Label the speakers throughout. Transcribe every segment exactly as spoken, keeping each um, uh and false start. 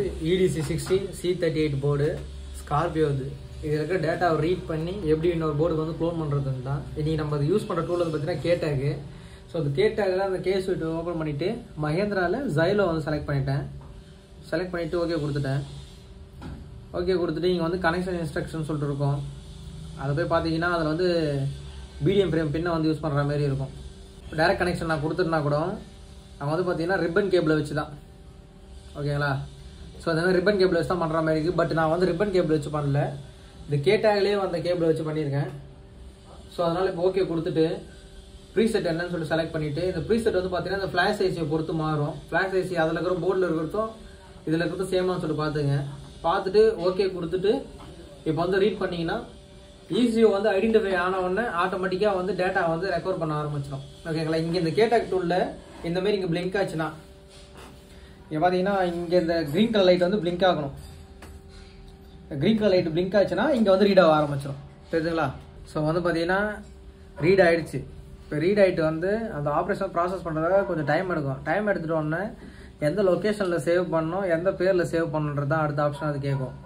Speaker 1: E D C sixty C thirty-eight board Scorpio இது இதில் இருக்கிற டேட்டாவை ரீட் பண்ணி எப்படி இன்னொரு போர்டுக்கு வந்து க்ளோன் பண்ணுறதுன்னு தான் இன்றைக்கி நம்ம அது யூஸ் பண்ணுற டூல் வந்து பார்த்தீங்கன்னா K T A G. So அந்த K T A Gல அந்த கேஸ் விட்டு ஓப்பன் பண்ணிவிட்டு மஹேந்திராவில் ஜைலோ வந்து செலக்ட் பண்ணிட்டேன். செலக்ட் பண்ணிவிட்டு ஓகே கொடுத்துட்டேன். ஓகே கொடுத்துட்டு இங்கே வந்து கனெக்ஷன் இன்ஸ்ட்ரக்ஷன் சொல்லிட்டு இருக்கோம். அதை போய் பார்த்தீங்கன்னா அதில் வந்து பிடிஎம் ஃப்ரேம் பின்னை வந்து யூஸ் பண்ணுற மாதிரி இருக்கும். இப்போ டேரக்ட் கனெக்ஷன் நான் கொடுத்துட்டுனா கூட அவங்க வந்து பார்த்தீங்கன்னா ரிப்பன் கேபிளை வச்சு தான் ஓகேங்களா. ஸோ அது வந்து ரிப்பன் கேபிள் வச்சு தான் பண்ணுற மாதிரி இருக்குது. பட் நான் வந்து ரிப்பன் கேபிள் வச்சு பண்ணல, இந்த K T A Gலேயே அந்த கேபிளை வச்சு பண்ணியிருக்கேன். ஸோ அதனால் இப்போ ஓகே கொடுத்துட்டு ப்ரீசெட் என்னன்னு சொல்லி செலக்ட் பண்ணிவிட்டு இந்த ப்ரீசெட் வந்து பார்த்தீங்கன்னா இந்த ஃப்ளாஷ் ஐசியை பொறுத்து மாறும். ஃப்ளாஷ் ஐசி அதில் இருக்கிற போர்டில் இருக்கிறதும் இதில் இருக்கிறதும் சேமான்னு சொல்லி பார்த்துங்க. பார்த்துட்டு ஓகே கொடுத்துட்டு இப்போ வந்து ரீட் பண்ணிங்கன்னா ஈஸியோ வந்து ஐடென்டிஃபை ஆன உடனே ஆட்டோமேட்டிக்காக வந்து டேட்டா வந்து ரெக்கவர் பண்ண ஆரம்பிச்சிடும் ஓகேங்களா. இங்கே இந்த K T A G டூலில் இந்த மாதிரி இங்கே பிளிங்க் ஆச்சுன்னா இங்கே பார்த்தீங்கன்னா இங்கே இந்த க்ரீன் கலர் லைட் வந்து பிளிங்க் ஆகணும். க்ரீன் கலர் லைட் பிளிங்க் ஆச்சுன்னா இங்கே வந்து ரீட் ஆக ஆரம்பிச்சிடும் தெரியுதுங்களா. ஸோ வந்து பார்த்தீங்கன்னா ரீட் ஆகிடுச்சு. இப்போ ரீட் ஆகிட்டு வந்து அந்த ஆப்ரேஷன் ப்ராசஸ் பண்ணுறதுக்காக கொஞ்சம் டைம் எடுக்கும். டைம் எடுத்துகிட்டு உடனே எந்த லொக்கேஷனில் சேவ் பண்ணணும் எந்த பேரில் சேவ் பண்ணணுன்றது தான் அடுத்த ஆப்ஷன் அது கேட்கும்.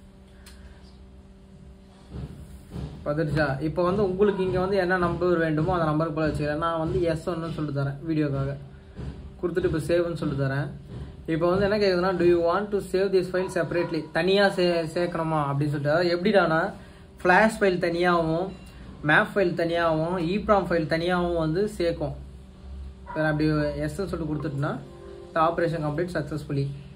Speaker 1: பார்த்துடுச்சா. இப்போ வந்து உங்களுக்கு இங்கே வந்து என்ன நம்பர் வேண்டுமோ அந்த நம்பருக்கு போல வச்சுக்கிறேன். நான் வந்து எஸ் ஒன்னு சொல்லிட்டு தரேன் வீடியோக்காக கொடுத்துட்டு இப்போ சேவ்னு சொல்லிட்டு தரேன். இப்போ வந்து என்ன கேட்குதுன்னா do you want to save this file separately தனியாக சே சேர்க்கணுமா அப்படின்னு சொல்லிட்டு. அதாவது எப்படிடானா ஃப்ளாஷ் ஃபைல் தனியாகவும் மேப் ஃபைல் தனியாகவும் ஈப்ராம் ஃபைல் தனியாகவும் வந்து சேர்க்கும். அப்படி எஸ்ன்னு சொல்லிட்டு கொடுத்துட்டுனா த ஆப்ரேஷன் கம்ப்ளீட் சக்ஸஸ்ஃபுல்லி.